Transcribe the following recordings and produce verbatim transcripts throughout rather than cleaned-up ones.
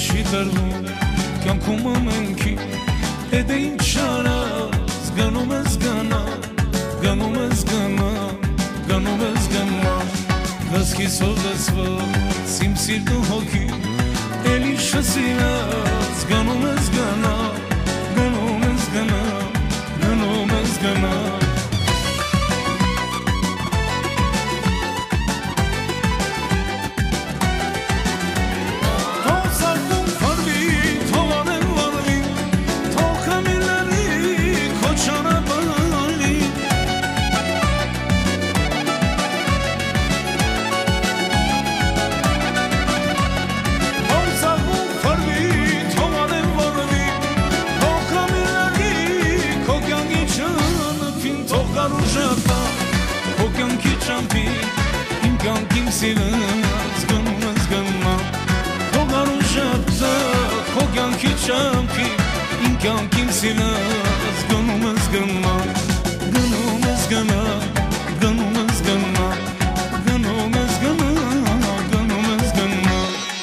չի տրվում կյանքում ամենքի հետ է ինչ արած գնում ես գնա գնում ես գնա գնում ես գնա վասկիս հոգացված իմ սիրտը հոգի էլի շսիրած գնում ես գնա գնում ես գնա գնում ես գնա Kim silence, gönlümüz gönlüme Kogarun şapta, kogan ki çampi İmkan kim silence, gönlümüz gönlüme Gönlümüz gönlüme, gönlümüz gönlüme Gönlümüz gönlüme, gönlümüz gönlüme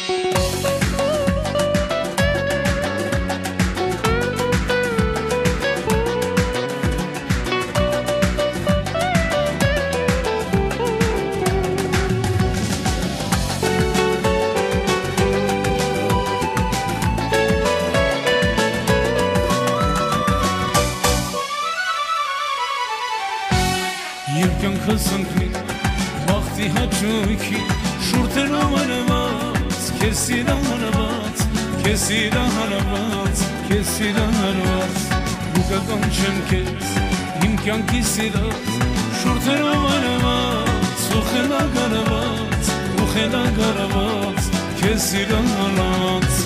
Երկն խսնքնի, բաղթի հաճույքի, շուրթեր ամանված, կեզ սիրահանված, կեզ սիրահանված, կեզ սիրահանված, ուկական չեմ կեզ, իմ կյանքի սիրած, շուրթեր ամանված, ուխելագարված, ուխելագարված, կեզ սիրահանված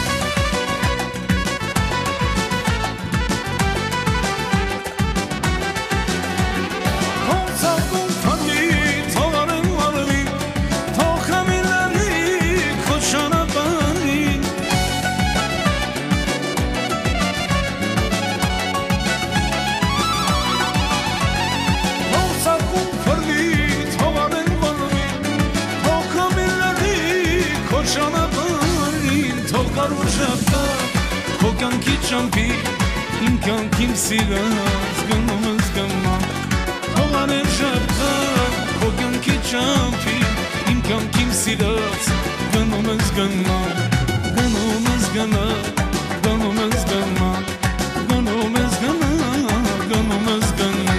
Kogan ki çampi, imkan kim silaz, gönlümüz gönlüme Kogan en şapta, kogan ki çampi, imkan kim silaz, gönlümüz gönlüme Gönlümüz gönlüme, gönlümüz gönlüme Gönlümüz gönlüme, gönlümüz gönlüme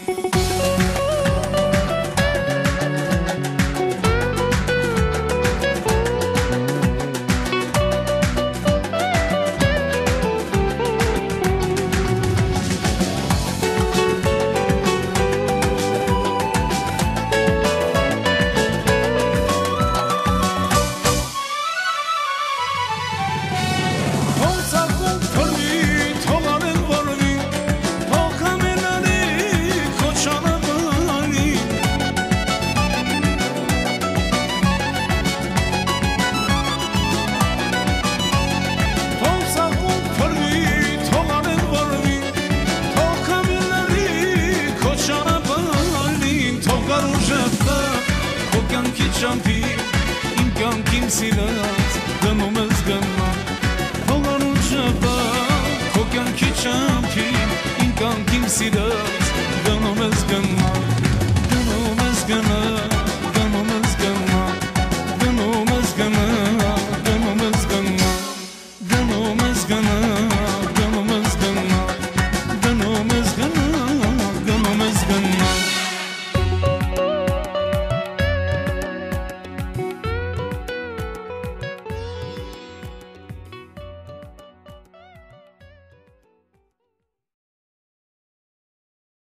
Çampi, imkan kim silaz, gönlümüz gönlüme Kogan uçakta, kogan ki çampi, imkan kim silaz